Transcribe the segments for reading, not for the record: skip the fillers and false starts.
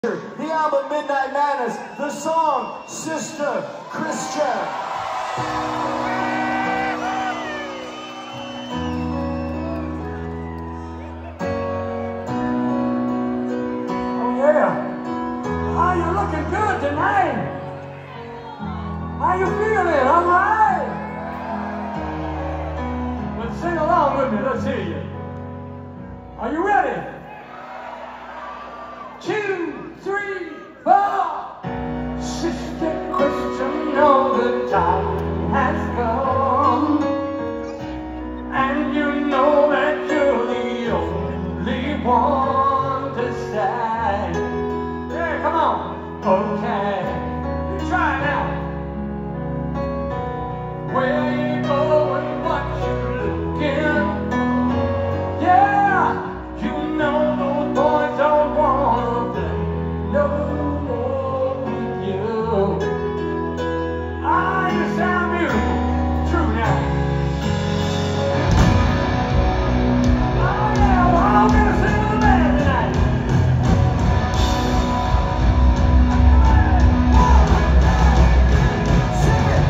The album Midnight Madness, the song Sister Christian. Oh yeah, how you looking good tonight? How you feeling? All right? Let's sing along with me, let's hear you. Are you ready? 2, 3, 4. Sister Christian, know the time has come, and you know that you're the only one to stand. Yeah, come on. Okay, you try it now. Where you going, what you looking? Yeah, you know those boys don't wanna play no more with you. Ah, you sound beautiful. True now. Oh yeah, well, I'm gonna sing with the band tonight. Sing it.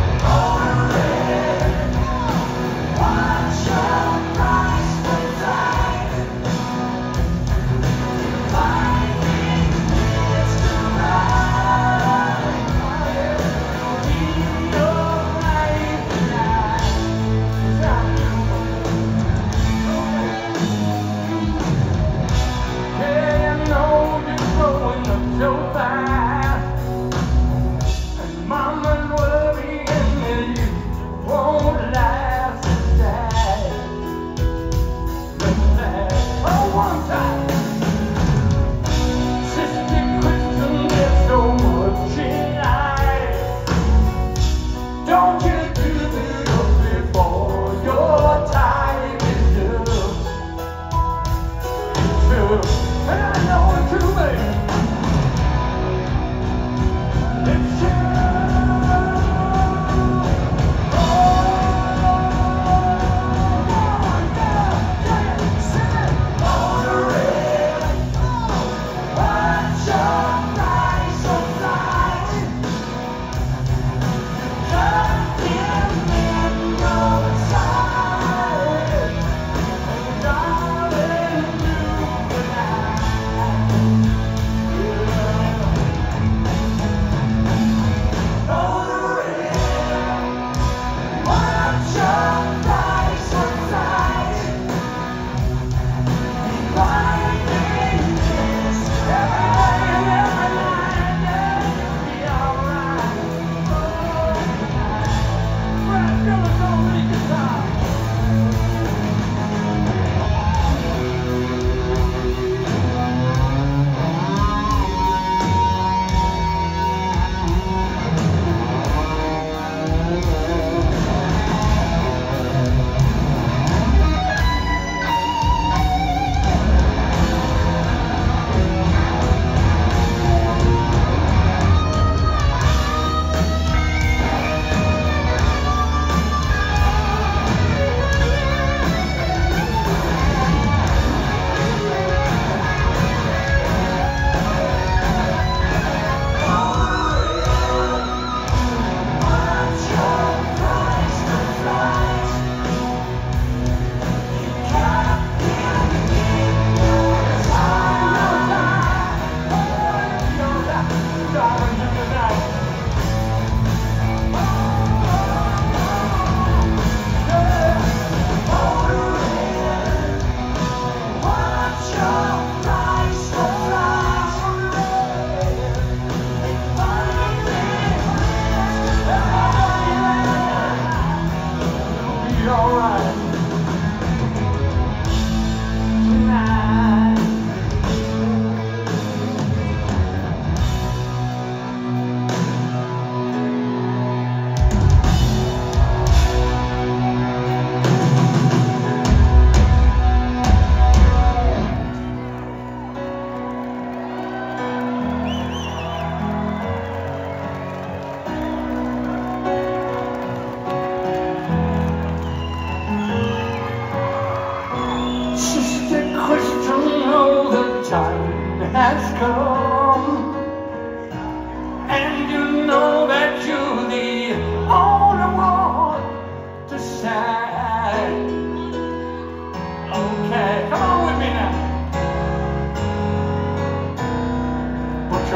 Watch your price for time. Finding it's too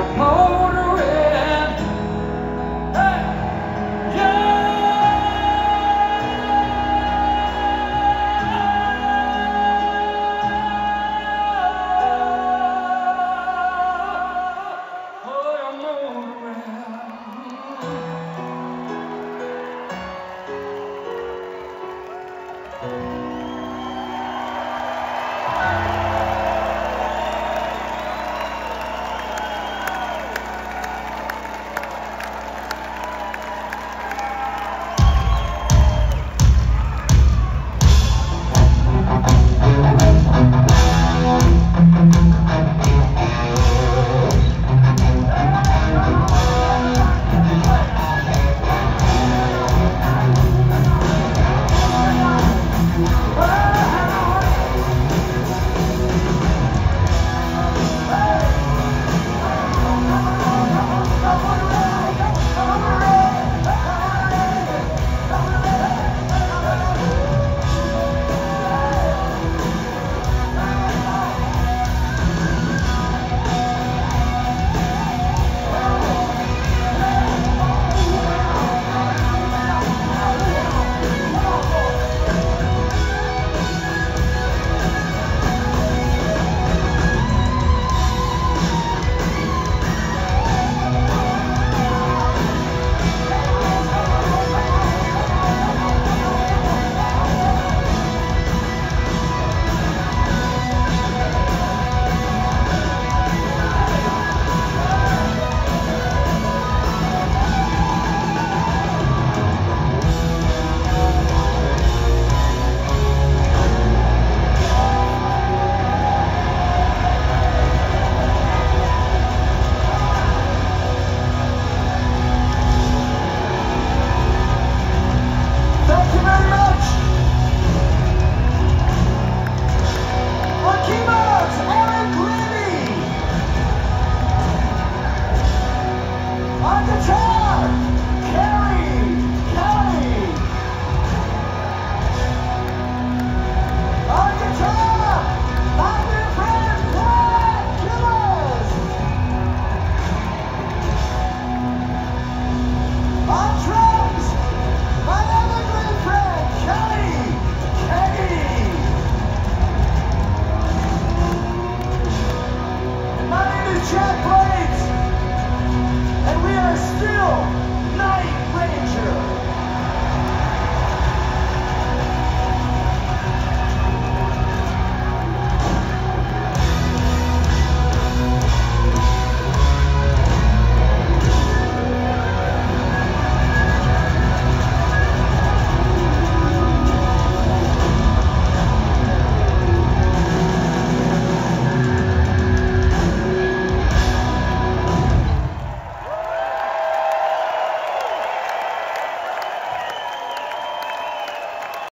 hold